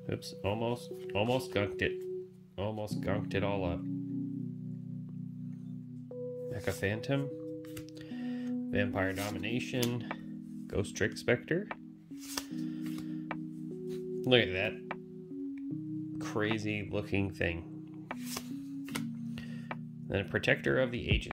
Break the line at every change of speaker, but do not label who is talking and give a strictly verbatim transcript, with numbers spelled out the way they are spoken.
Oops, almost, almost gunked it. Almost gunked it all up. Mecha Phantom. Vampire Domination. Ghostrick Spectre. Look at that crazy looking thing. Then a Protector of the Ages.